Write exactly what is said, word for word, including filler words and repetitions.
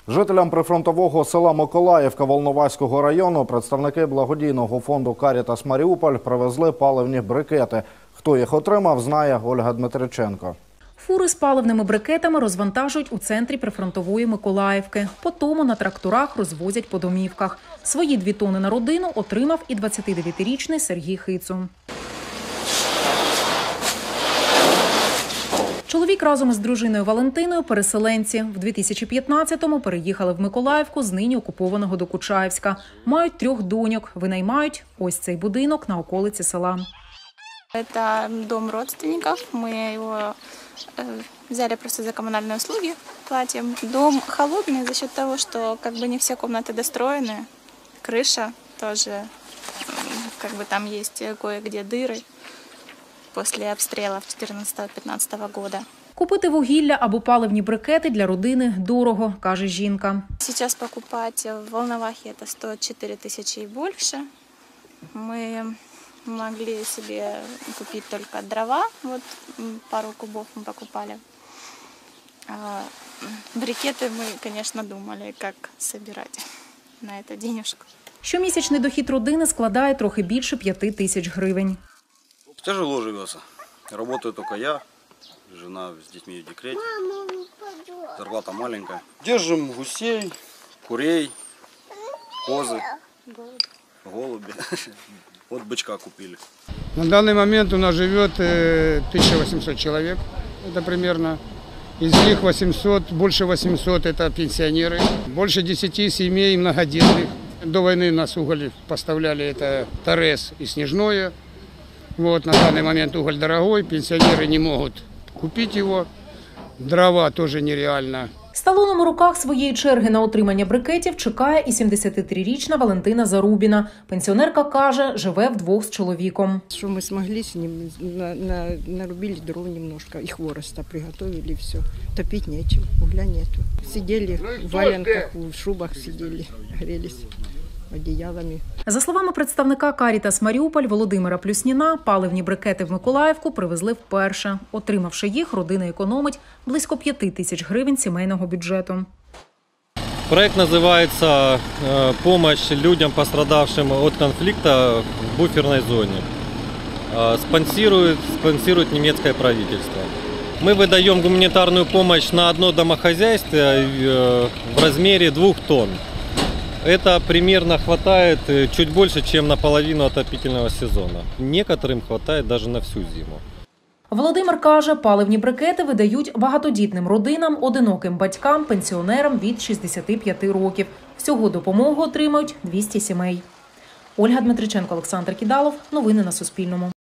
Жителям прифронтового села Миколаївка Волноваського району представники благодійного фонду «Карітас Маріуполь» привезли паливні брикети. Хто їх отримав, знає Ольга Дмитриченко. Фури з паливними брикетами розвантажують у центрі прифронтової Миколаївки. Потому на тракторах розвозять по домівках. Свої дві тони на родину отримав і двадцятидев'ятирічний Сергій Хицу. Чоловік разом із дружиною Валентиною – переселенці. В дві тисячі п'ятнадцятому переїхали в Миколаївку з нині окупованого Докучаєвська. Мають трьох доньок. Винаймають ось цей будинок на околиці села. Это дом родственников. Мы его взяли просто за коммунальные услуги, платим. Дом холодный за счет того, что как бы не все комнаты достроены. Крыша тоже, как бы там есть кое-где дыры после обстрелов чотирнадцятого-п'ятнадцятого года. Купити вугілля або паливні брикети для родини дорого, каже жінка. Сейчас покупать в Волновахе это стоит четыре тысячи и больше. Мы могли себе купить только дрова, вот пару кубов мы покупали. А брикеты мы, конечно, думали, как собирать на это денежку. Щомісячний дохід родини складає трохи більше п'яти тисяч гривень. Тяжело живется. Работаю только я, жена с детьми в декрете. Зарплата маленькая. Держим гусей, курей, козы, голуби. Вот бычка купили. На данный момент у нас живет тысяча восемьсот человек, это примерно. Из них восемьсот, больше восьмисот это пенсионеры. Больше десяти семей многодетных. До войны нас уголь поставляли, это Торез и Снежное. Вот, на данный момент уголь дорогой, пенсионеры не могут купить его. Дрова тоже нереально. З талоном у руках своєї черги на отримання брикетів чекає і сімдесятитрирічна Валентина Зарубіна. Пенсіонерка каже, живе вдвох з чоловіком. Что мы смогли с ним, на, на, нарубили дров немножко, и хвороста приготовили, и все. Топить нечем, угля нету. Сидели в валенках, в шубах сидели, грелись одеялами. За словами представника «Карітас Маріуполь» Володимира Плюсніна, паливні брикети в Миколаївку привезли вперше. Отримавши їх, родина економить близько п'яти тисяч гривень сімейного бюджету. Проект называется «Помощь людям, пострадавшим от конфликта в буферной зоне». Спонсирует, спонсирует немецкое правительство. Мы выдаем гуманитарную помощь на одно домохозяйство в размере двух тонн. Это примерно хватает чуть больше, чем на половину отопительного сезона. Некоторым хватает даже на всю зиму. Володимир каже, паливні брикети видають багатодітним родинам, одиноким батькам, пенсіонерам від шістдесяти п'яти років. Всього допомогу отримають двісті сімей. Ольга Дмитриченко, Олександр Кідалов. Новини на Суспільному.